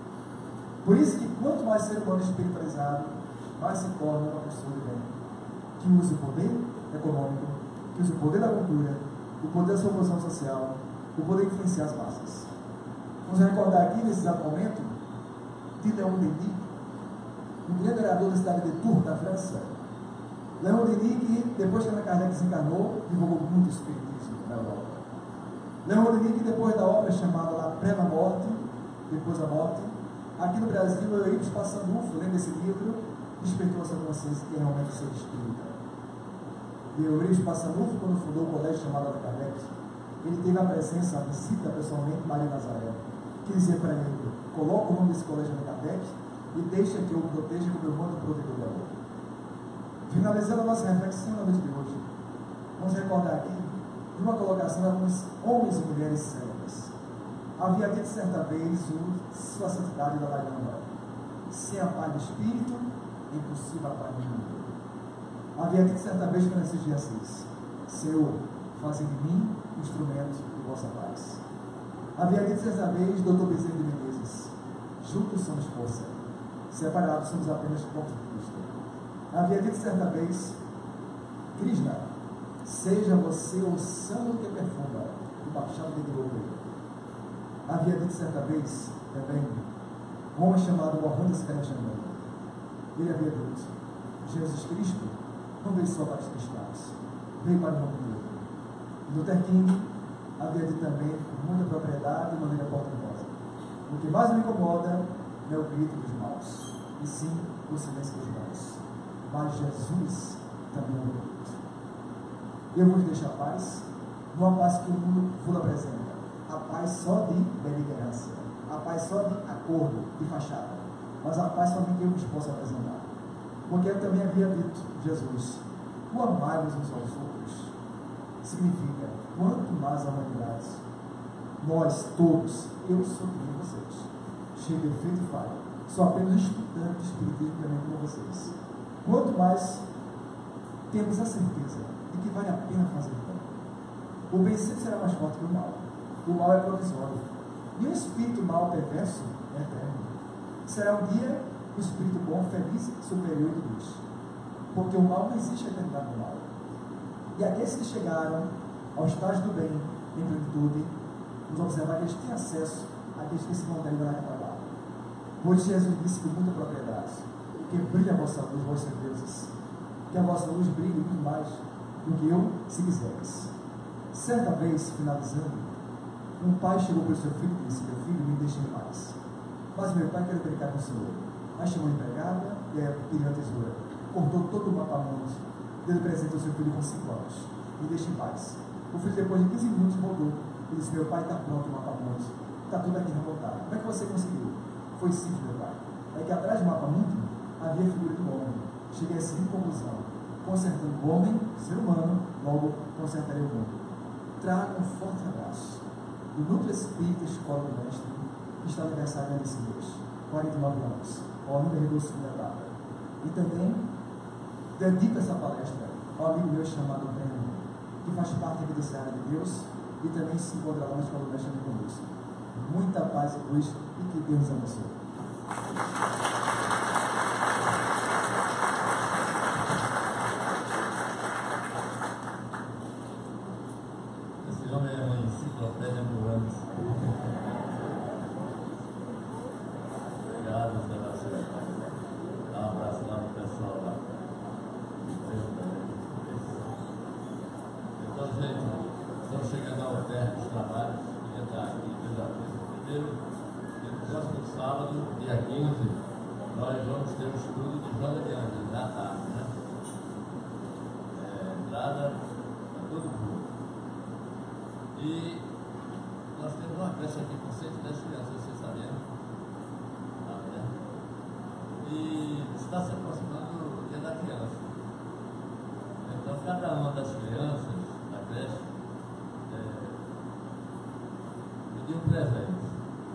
Por isso que quanto mais ser humano espiritualizado, mais se torna uma pessoa de bem, que use o poder econômico, que use o poder da cultura, o poder da sua posição social, o poder de influenciar as massas. Vamos recordar aqui, nesse exato momento, de Leon Denis, um grande vereador da cidade de Tours, na França. Leon Denis, que depois que Allan Kardec desencarnou, divulgou muito o espiritismo na Europa. Leon Denis, que depois da obra chamada La Pré da Morte, depois da morte, aqui no Brasil, o Eurípides Passanufo, lendo esse livro, despertou essa consciência que realmente ser espírita. E o Eurípides Passanufo, quando fundou o colégio chamado Allan Kardec, ele teve a presença, a visita pessoalmente de Maria Nazaré, que dizia para ele: coloca o nome desse colégio Allan Kardec e deixa que eu o proteja como eu mando o provedor da obra. Finalizando a nossa reflexão na noite de hoje, vamos recordar aqui de uma colocação de alguns homens e mulheres célebres. Havia dito certa vez o Sua Santidade da Laguna: sem a paz do Espírito, é impossível a paz do mundo. Havia dito certa vez Francisco de Assis: Senhor, faze de mim instrumento de vossa paz. Havia dito certa vez doutor Bezerra de Menezes: juntos somos força, separados somos apenas pontos de vista. Havia dito certa vez Krishna: seja você o sândalo que perfuma, o machado de Guilherme. Havia dito certa vez também um homem chamado Mohandas Karamchand. Ele havia dito: Jesus Cristo não veio só para os cristãos, veio para o mundo. Luther King havia dito também, com muita propriedade e maneira portentosa: o que mais me incomoda não é o grito dos maus, e sim o silêncio dos bons. Mas Jesus também é o grito. Eu vos deixo a paz, não a paz que o mundo vos apresenta, a paz só de beligerância, a paz só de acordo, de fachada, mas a paz somente que eu vos posso apresentar. Porque eu também havia dito, Jesus: o amai-vos uns aos outros, significa quanto mais a humanidade, nós todos, eu sou que nem vocês, cheio de efeito e falha, sou apenas estudante de espiritismo também como vocês. Quanto mais temos a certeza de que vale a pena fazer o bem, o bem sempre será mais forte que o mal. O mal é provisório, e o espírito mal perverso é eterno. Será um dia o espírito bom, feliz, superior de luz, porque o mal não existe a eternidade do mal. E aqueles que chegaram ao estágio do bem em plenitude, vamos observar que eles têm acesso àqueles que se vão daí lá para lá. Pois Jesus disse com muita propriedade: que brilhe a vossa luz, vós ser deuses, que a vossa luz brilhe muito mais do que eu, se quiseres. Certa vez, finalizando, um pai chegou para o seu filho e disse: meu filho, me deixe em paz, mas meu pai quer brincar com o Senhor. Aí chamou a empregada, é, queria uma tesoura, cortou todo o mapa-mundo, deu presente ao seu filho com cinco anos, e deixa em paz. O filho, depois de quinze minutos, voltou e disse: meu pai, está pronto o mapa-mundo, está tudo aqui remontado. Como é que você conseguiu? Foi simples, meu pai. É que atrás do mapa-mundo havia a figura do homem. Cheguei a essa conclusão: consertando o homem, ser humano, logo consertarei o mundo. Traga um forte abraço do Núcleo Espírita Escola do Mestre, que está aniversariando esse mês, quarenta e nove anos, Olinda Redondo segunda Etapa. E também dedico essa palestra ao amigo meu chamado Breno, que faz parte aqui dessa área de Deus e também se encontra lá na Escola do Mestre de conosco. Muita paz e luz e que Deus abençoe. Esse homem é uma enciclopédia ambulante. Obrigado, Sebastião. Dá um abraço lá no pessoal lá. Então, gente, estamos chegando ao término dos trabalhos. Queria estar aqui desafio. Primeiro, no próximo sábado, dia quinze, nós vamos ter o estudo de Joana de Ângeles, à tarde, né? É, entrada para todo mundo. E nós temos uma creche aqui com cento e dez crianças, vocês sabiam? Ah, né? E está se aproximando o dia da criança. Então, cada uma das crianças da creche é, pediu um presente.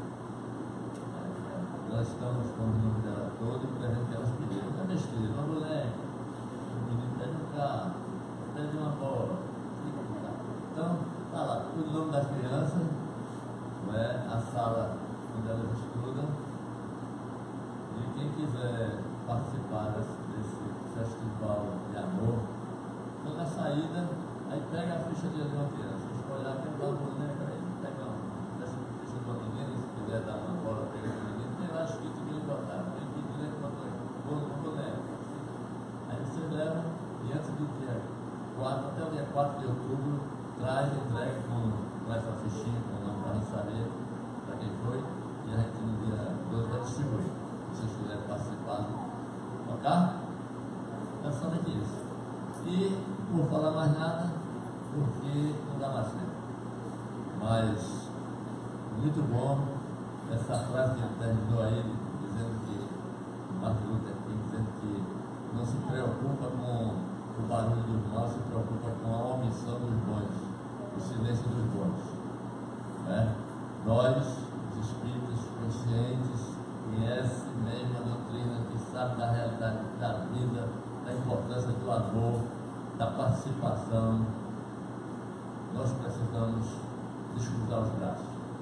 Nós estamos com o nome dela todo e o presente que elas pediram. Não é besteira, uma mulher, o menino pede um carro, pede uma bola. Então, está lá, o nome das crianças, não é? A sala onde elas estudam. E quem quiser participar desse, desse festival de amor, então na saída, aí pega a ficha de uma criança, escolhe lá, tem uma boneca aí, pega uma ficha de uma menina, se quiser dar uma bola, pega uma menina, tem lá escrito que eles botaram, tem que dizer que botou uma boneca. Aí você leva, e antes do dia quatro, até o dia quatro de outubro, traz, entrega com, com essa fichinha, com o nome para a gente saber para quem foi, e a gente no dia doze vai distribuir. Se vocês quiserem participar, ok? É somente isso. E não vou falar mais nada, porque não dá mais tempo. Mas, muito bom, essa frase que terminou aí, dizendo que, Martin Luther King, dizendo que não se preocupa com o barulho dos maus, se preocupa com a omissão dos bons, o silêncio dos bons. É? Nós, os espíritos conscientes, conhecem mesmo a doutrina, que sabe da realidade da vida, da importância do amor, da participação, nós precisamos descruzar os braços.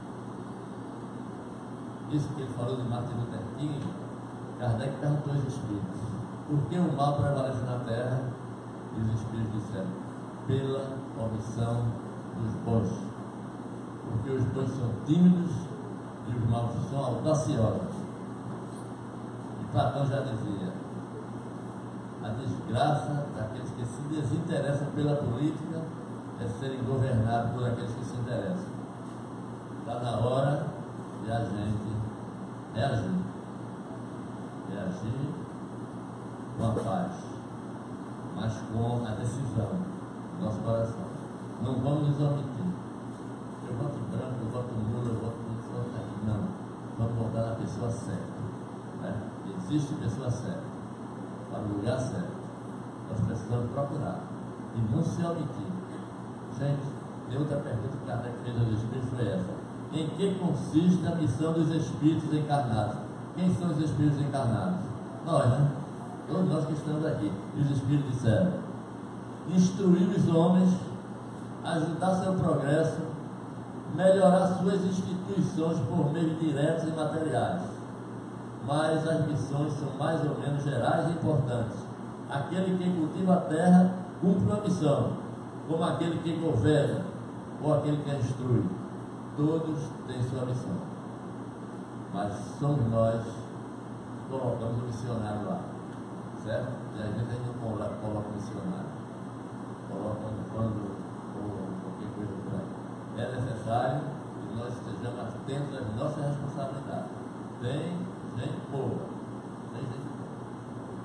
Isso que ele falou de Martin Luther King, Kardec perguntou aos espíritos: por que o mal prevalece na Terra? E os espíritos disseram: pela omissão dos bons. Porque os bons são tímidos e os maus são audaciosos. E Platão já dizia: a desgraça daqueles que se desinteressam pela política é serem governados por aqueles que se interessam. Está na hora de a gente reagir. Reagir com a paz, mas com a decisão do nosso coração. Não vamos nos omitir. Eu voto branco, eu voto nulo, eu voto isso, eu voto aqui. Não. Vamos votar na pessoa certa. Né? Existe pessoa certa para o lugar certo. Nós precisamos procurar e não se omitir. Gente, tem outra pergunta que Kardec fez aos espíritos, foi essa: em que consiste a missão dos espíritos encarnados? Quem são os espíritos encarnados? Nós, né? Todos nós que estamos aqui. E os espíritos disseram: instruir os homens, ajudar seu progresso, melhorar suas instituições por meios diretos e materiais. Mas as missões são mais ou menos gerais e importantes. Aquele que cultiva a terra cumpre uma missão, como aquele que governa ou aquele que instrui. Todos têm sua missão. Mas somos nós que colocamos o missionário lá, certo? E às vezes a gente não coloca, coloca o missionário, coloca um bando ou qualquer coisa por aí. É necessário que nós estejamos atentos às nossas responsabilidades. Tem gente boa, tem gente boa.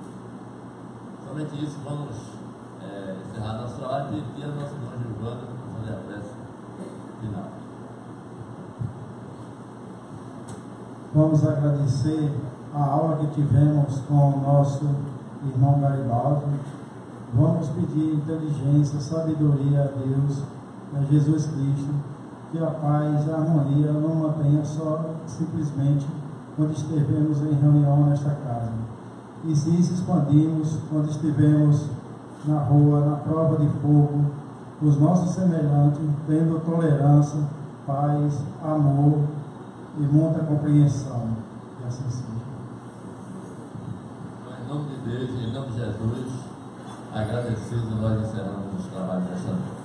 Somente isso, vamos é, encerrar nosso trabalho e pedir a nossa irmã Giovana para fazer a prece final. Vamos agradecer a aula que tivemos com o nosso irmão Garibaldi. Vamos pedir inteligência, sabedoria a Deus, a Jesus Cristo, que a paz e a harmonia não mantenha só simplesmente quando estivermos em reunião nesta casa, e sim se expandimos quando estivermos na rua, na prova de fogo, os nossos semelhantes, tendo tolerância, paz, amor e muita compreensão. E assim seja. Em nome de Deus, em nome de Jesus, agradecidos, nós encerramos os trabalhos desta noite.